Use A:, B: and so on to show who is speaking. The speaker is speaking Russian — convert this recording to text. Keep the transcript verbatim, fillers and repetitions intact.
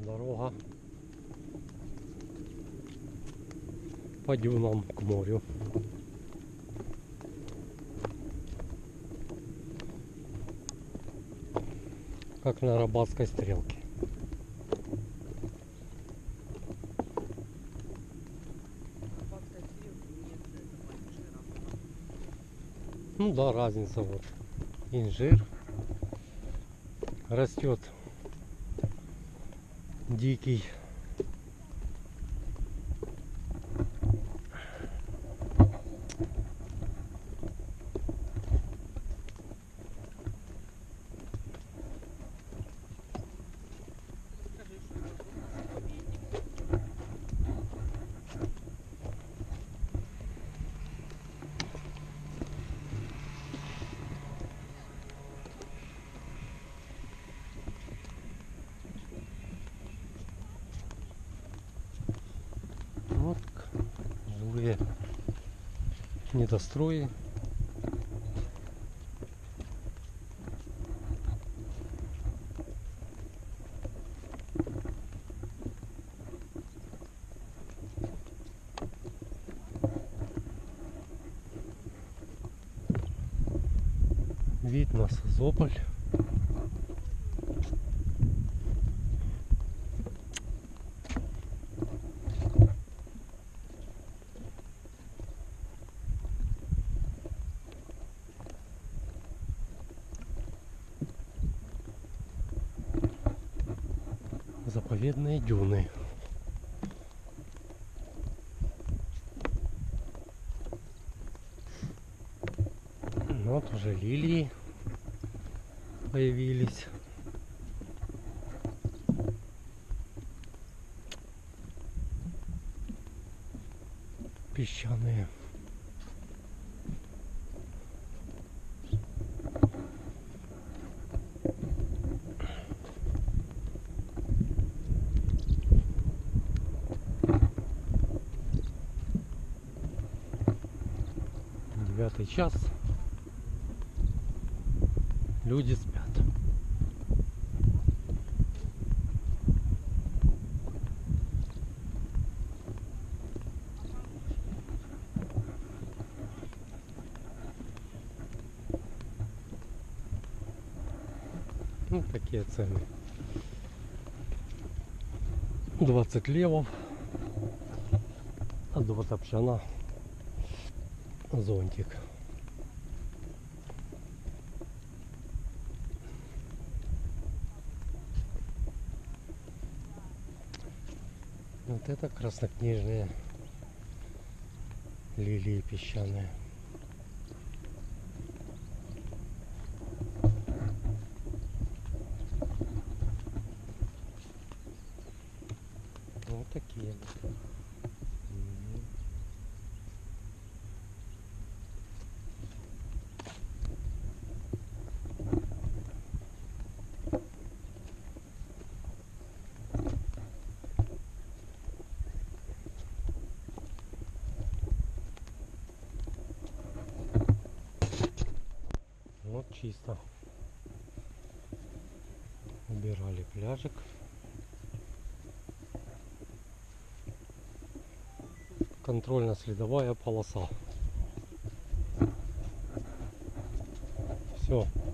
A: дорога по дюнам к морю. Как на Арабатской стрелке. Ну да, разница вот. Инжир растет дикий. Вот жилые недострои. Вид на Созополь. Заповедные дюны. Вот уже лилии появились. Песчаные. Девятый час. Люди спят. Ну, такие цены. двадцать левов. А два топчана. Зонтик. Вот это краснокнижные лилии песчаные. Вот такие. Вот чисто. Убирали пляжик. Контрольно-следовая полоса. Все.